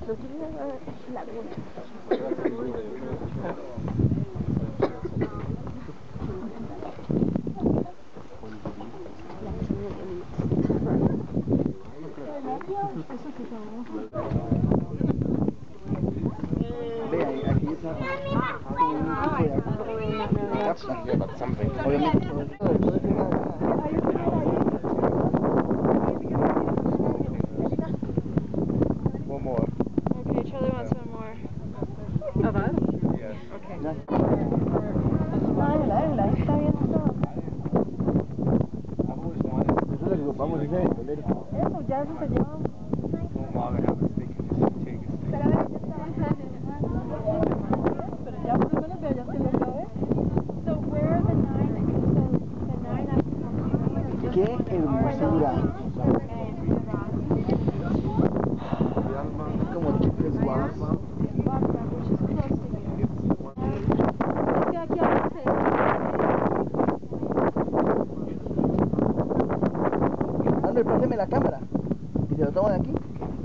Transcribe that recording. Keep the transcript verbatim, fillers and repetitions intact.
Lo que viene es laguna. Ve ahí, aquí está un tipo de agua. Yeah, but something. Obviamente. One more. Okay, Charlie wants one more. Of us? Yes. Okay. Ya. Ay, la, la, está bien todo. I've always wanted Eso es lo que ocupamos, ese es el Eso, ya eso se lleva. no longer have a stick and just take a stick. Pero a ver, yo estaba... Pero ya por lo menos vea, ya se lo sabe. So where are the nine? So the nine I ¡Qué hermosura! Como chicles guapas. André, páseme la cámara y se lo tomo de aquí.